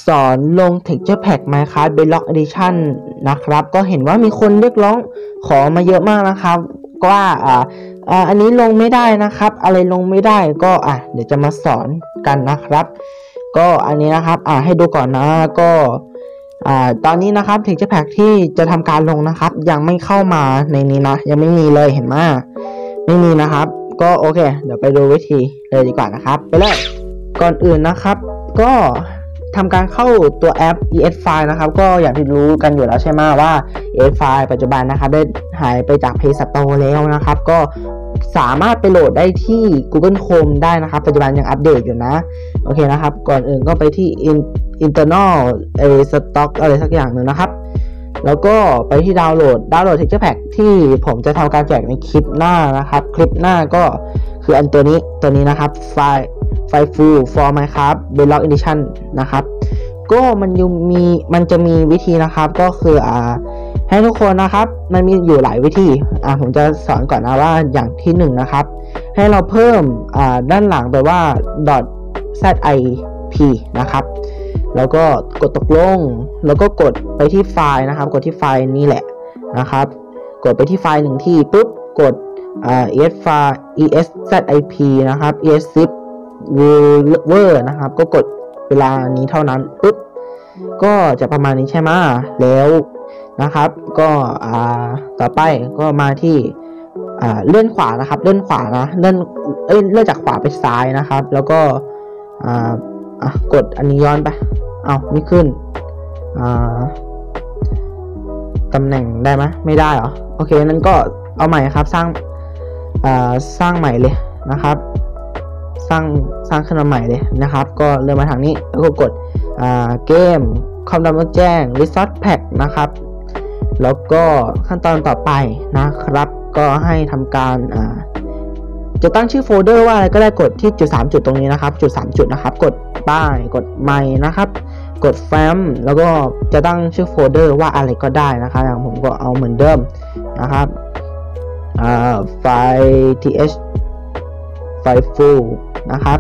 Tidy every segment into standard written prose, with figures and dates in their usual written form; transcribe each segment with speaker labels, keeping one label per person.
Speaker 1: สอนลง Texture Pack Minecraft Bedrock Edition นะครับก็เห็นว่ามีคนเรียกร้องขอมาเยอะมากนะครับว่าอันนี้ลงไม่ได้นะครับอะไรลงไม่ได้ก็เดี๋ยวจะมาสอนกันนะครับก็อันนี้นะครับให้ดูก่อนนะก็ตอนนี้นะครับ Texture Pack ที่จะทำการลงนะครับยังไม่เข้ามาในนี้นะยังไม่มีเลยเห็นไหมไม่มีนะครับก็โอเคเดี๋ยวไปดูวิธีเลยดีกว่านะครับไปเลยก่อนอื่นนะครับก็ทำการเข้าตัวแอป ES File นะครับก็อย่างที่รู้กันอยู่แล้วใช่ไหมว่า ES File ปัจจุบันนะครับได้หายไปจาก Play Store แล้วนะครับก็สามารถไปโหลดได้ที่ Google Chrome ได้นะครับปัจจุบันยังอัปเดตอยู่นะโอเคนะครับก่อนอื่นก็ไปที่ internal stock อะไรสักอย่างหนึ่งนะครับแล้วก็ไปที่ดาวน์โหลดTexture Pack ที่ผมจะทำการแจกในคลิปหน้านะครับคลิปหน้าก็คืออันตัวนี้นะครับไฟล์ full for Minecraft Bedrock Edition นะครับก็มันจะมีวิธีนะครับก็คือให้ทุกคนนะครับมันมีอยู่หลายวิธีผมจะสอนก่อนนะว่าอย่างที่นะครับให้เราเพิ่มด้านหลังไปว่า .zip นะครับแล้วก็กดตกลงแล้วก็กดไปที่ไฟล์นะครับกดที่ไฟล์นี้แหละนะครับกดไปที่ไฟล์หนึ่งที่ปุ๊บกดESZIP นะครับ ESZIP Viewer นะครับก็กดเวลานี้เท่านั้นปุ๊บก็จะประมาณนี้ใช่ไหมแล้วนะครับก็ต่อไปก็มาที่เลื่อนขวานะครับเลื่อนขวานะเลื่อนจากขวาไปซ้ายนะครับแล้วก็กดอันนี้ย้อนไปไม่ขึ้นตำแหน่งได้ไหมไม่ได้เหรอโอเคนั้นก็เอาใหม่ครับสร้างใหม่เลยนะครับสร้างขึ้นมาใหม่เลยนะครับก็เลื่อนมาทางนี้แล้วก็กดเกมคอมดำแจ้ง Resource Pack นะครับแล้วก็ขั้นตอนต่อไปนะครับก็ให้ทำการจะตั้งชื่อโฟลเดอร์ว่าอะไรก็ได้กดที่จุด3จุดตรงนี้นะครับจุด3จุดนะครับกดป้ายกดใหม่นะครับกดแฟ้มแล้วก็จะตั้งชื่อโฟลเดอร์ว่าอะไรก็ได้นะครับอย่างผมก็เอาเหมือนเดิมนะครับไฟล์ th ไฟล์ full นะครับ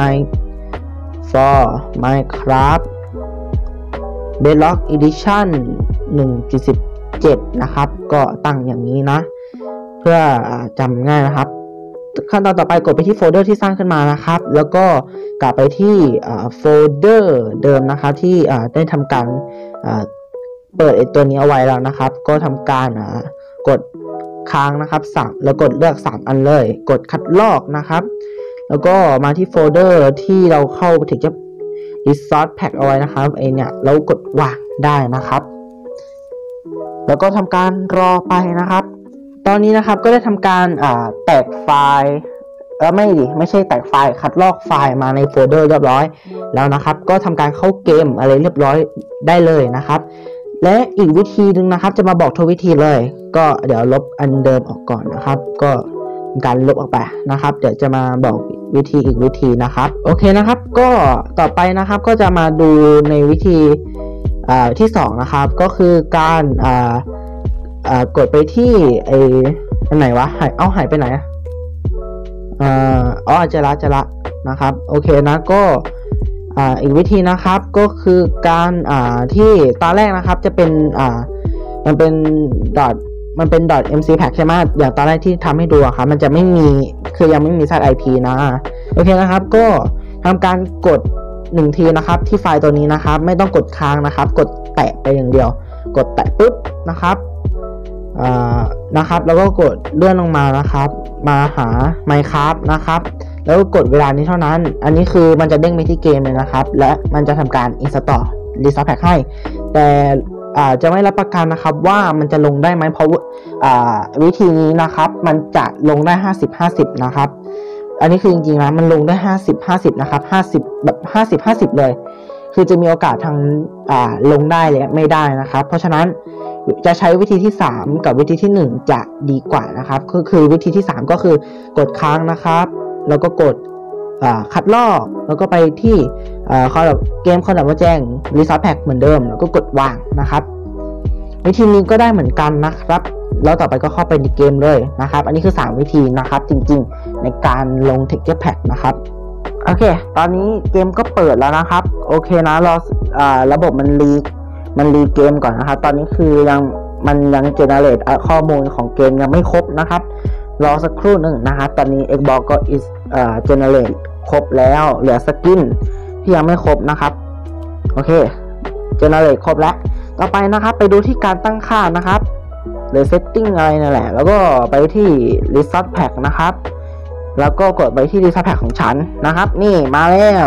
Speaker 1: for Minecraft Bedrock Edition 1.17 นะครับก็ตั้งอย่างนี้นะเพื่อจำง่ายนะครับขั้นตอนต่อไปกดไปที่โฟลเดอร์ที่สร้างขึ้นมานะครับแล้วก็กลับไปที่โฟลเดอร์เดิมนะครับที่ได้ทำการเปิดตัวนี้เอาไว้แล้วนะครับก็ทำการกดค้างนะครับแล้วกดเลือก3อันเลยกดคัดลอกนะครับแล้วก็มาที่โฟลเดอร์ที่เราเข้าถึงจะ Resource Pack เอาไว้นะครับเนี่ยแล้วกดวางได้นะครับแล้วก็ทำการรอไปนะครับตอนนี้นะครับก็ได้ทำการแตกไฟล์ไม่ใช่แตกไฟล์คัดลอกไฟล์มาในโฟลเดอร์เรียบร้อยแล้วนะครับก็ทำการเข้าเกมอะไรเรียบร้อยได้เลยนะครับและอีกวิธีหนึ่งนะครับจะมาบอกทุกวิธีเลยก็เดี๋ยวลบอันเดิมออกก่อนนะครับก็การลบออกไปนะครับเดี๋ยวจะมาบอกวิธีอีกวิธีนะครับโอเคนะครับก็ต่อไปนะครับก็จะมาดูในวิธีที่2นะครับก็คือการกดไปที่อันไหนวะหายไปไหนจะละนะครับโอเคนะก็อีกวิธีนะครับก็คือการที่ตอนแรกนะครับจะเป็นมันเป็น .mc pack ใช่ไหมอย่างตอนแรกที่ทำให้ดูครับมันจะไม่มีคือยังไม่มี zip นะโอเคนะครับก็ทำการกด1ทีนะครับที่ไฟล์ตัวนี้นะครับไม่ต้องกดค้างนะครับกดแตะไปอย่างเดียวกดแตะปุ๊บนะครับแล้วก็กดเลื่อนลงมานะครับมาหา Minecraft นะครับแล้วก็กดเวลานี้เท่านั้นอันนี้คือมันจะเด้งไปที่เกมเลยนะครับและมันจะทำการ install Resource Pack ให้แต่จะไม่รับประกันนะครับว่ามันจะลงได้ไหมเพราะวิธีนี้นะครับมันจะลงได้50-50นะครับอันนี้คือจริงๆนะมันลงได้50-50นะครับ50แบบ50-50เลยคือจะมีโอกาสทางลงได้และไม่ได้นะครับเพราะฉะนั้นจะใช้วิธีที่3กับวิธีที่1จะดีกว่านะครับคือวิธีที่3ก็คือกดค้างนะครับแล้วก็กดคัดลอกแล้วก็ไปที่เกมคอนดับว่าแจ้ง Resource Pack เหมือนเดิมแล้วก็กดวางนะครับวิธีนี้ก็ได้เหมือนกันนะครับแล้วต่อไปก็เข้าไปในเกมเลยนะครับอันนี้คือ3วิธีนะครับจริงๆในการลง Texture Pack นะครับโอเคตอนนี้เกมก็เปิดแล้วนะครับโอเคนะรอระบบมันรีเกมก่อนนะครับตอนนี้คือมันยังเจเนเรตข้อมูลของเกมยังไม่ครบนะครับรอสักครู่หนึ่งนะครับตอนนี้ Xbox ก็เจเนเรตครบแล้วเหลือสกินที่ยังไม่ครบนะครับโอเคเจเนเรตครบแล้วต่อไปนะครับไปดูที่การตั้งค่านะครับหรือ setting อะไรนั่นแหละแล้วก็ไปที่ resource pack นะครับแล้วก็กดไปที่ resource pack ของฉันนะครับนี่มาแล้ว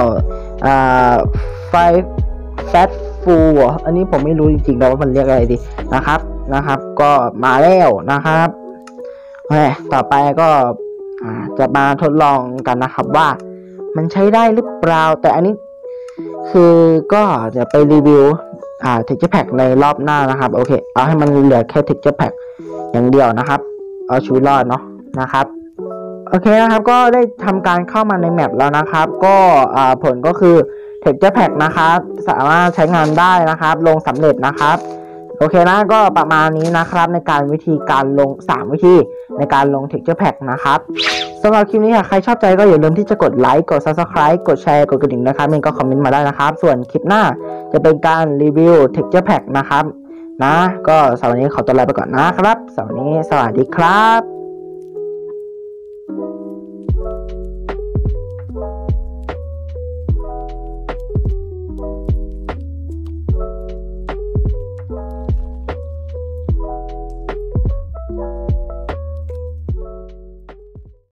Speaker 1: fat full อันนี้ผมไม่รู้จริงๆแล้วว่ามันเรียกอะไรดีนะครับก็มาแล้วนะครับโอเคต่อไปก็จะมาทดลองกันนะครับว่ามันใช้ได้หรือเปล่าแต่อันนี้คือก็จะไปรีวิวtexture pack ในรอบหน้านะครับโอเคเอาให้มันเหลือแค่ texture pack อย่างเดียวนะครับเอาชีวิตรอดเนาะนะครับโอเคนะครับก็ได้ทำการเข้ามาในแมปแล้วนะครับก็ผลก็คือ texture pack นะครับสามารถใช้งานได้นะครับลงสำเร็จนะครับโอเคนะก็ประมาณนี้นะครับในการวิธีการลง3วิธีในการลง texture pack นะครับสำหรับคลิปนี้ใครชอบใจก็อย่าลืมที่จะกดไลค์กด subscribe กดแชร์กดกระดิ่งนะครับก็คอมเมนต์มาได้นะครับส่วนคลิปหน้าจะเป็นการรีวิว texture pack นะครับนะก็สำหรับวันนี้ขอตัวลาไปก่อนนะครับสำหรับวันนี้สวัสดีครับ